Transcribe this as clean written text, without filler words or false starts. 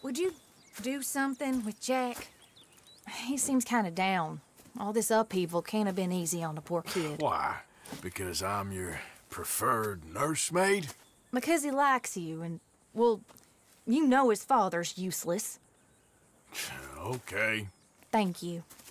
Would you do something with Jack? He seems kind of down. All this upheaval can't have been easy on the poor kid. Why? Because I'm your preferred nursemaid? Because he likes you, and, well, you know his father's useless. Okay. Thank you.